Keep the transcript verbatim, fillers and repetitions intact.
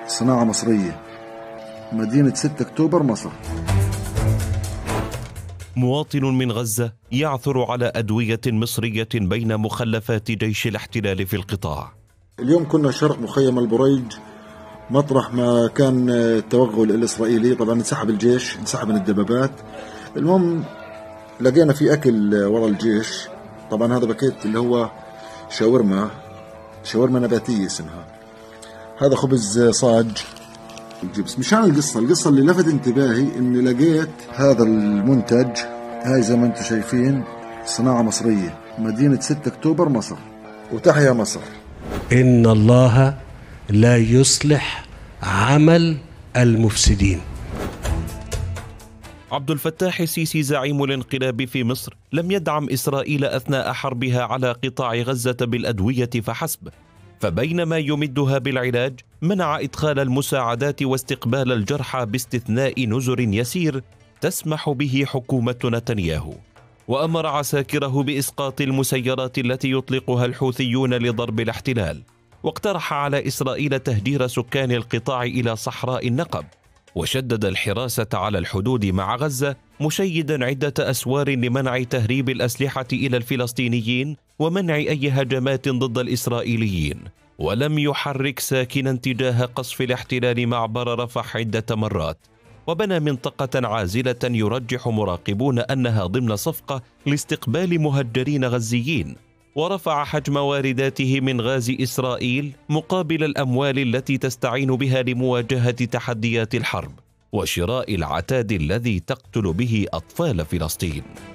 صناعة مصرية، مدينة ستة أكتوبر، مصر. مواطن من غزة يعثر على أدوية مصرية بين مخلفات جيش الاحتلال في القطاع. اليوم كنا شرق مخيم البريج، مطرح ما كان التوغل الإسرائيلي. طبعا انسحب الجيش، انسحب من الدبابات. المهم لقينا في أكل ورا الجيش. طبعا هذا باكيت اللي هو شاورما، شاورما نباتية اسمها. هذا خبز صاج. بس مشان القصة القصة اللي لفت انتباهي اني لقيت هذا المنتج. هاي زي ما انتم شايفين صناعة مصرية، مدينة ستة أكتوبر، مصر. وتحيا مصر. إن الله لا يصلح عمل المفسدين. عبد الفتاح السيسي زعيم الانقلاب في مصر لم يدعم إسرائيل أثناء حربها على قطاع غزة بالأدوية فحسب، فبينما يمدها بالعلاج منع إدخال المساعدات واستقبال الجرحى باستثناء نزر يسير تسمح به حكومة نتنياهو، وأمر عساكره بإسقاط المسيرات التي يطلقها الحوثيون لضرب الاحتلال، واقترح على إسرائيل تهجير سكان القطاع إلى صحراء النقب، وشدد الحراسة على الحدود مع غزة، مشيدا عدة أسوار لمنع تهريب الأسلحة إلى الفلسطينيين ومنع أي هجمات ضد الإسرائيليين، ولم يحرك ساكنا تجاه قصف الاحتلال معبر رفح عدة مرات، وبنى منطقة عازلة يرجح مراقبون أنها ضمن صفقة لاستقبال مهجرين غزيين، ورفع حجم وارداته من غاز إسرائيل مقابل الأموال التي تستعين بها لمواجهة تحديات الحرب وشراء العتاد الذي تقتل به أطفال فلسطين.